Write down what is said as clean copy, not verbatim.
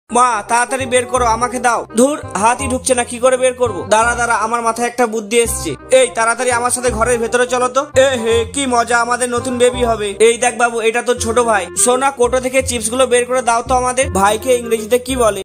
মা তাড়াতাড়ি বের করো, আমাকে দাও। ধুর, হাতই ঢুকছে না, কি করে বের করবো? দাঁড়া দাঁড়া, আমার মাথায় একটা বুদ্ধি এসছে। এই তাড়াতাড়ি আমার সাথে ঘরের ভেতরে চলো তো। এ হে, কি মজা, আমাদের নতুন বেবি হবে। এই দেখ বাবু, এটা তো ছোট ভাই। সোনা, কোটো থেকে চিপস গুলো বের করে দাও তো আমাদের। ভাইকে ইংরেজিতে কি বলে?